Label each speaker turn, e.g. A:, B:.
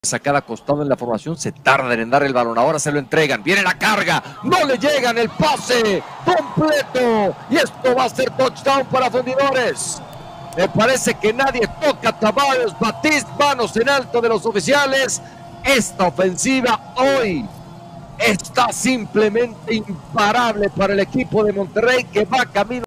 A: Sacada acostado en la formación, se tardan en dar el balón, ahora se lo entregan, viene la carga, no le llegan, el pase completo, y esto va a ser touchdown para Fundidores. Me parece que nadie toca a Tavares Batiste, manos en alto de los oficiales. Esta ofensiva hoy está simplemente imparable para el equipo de Monterrey, que va camino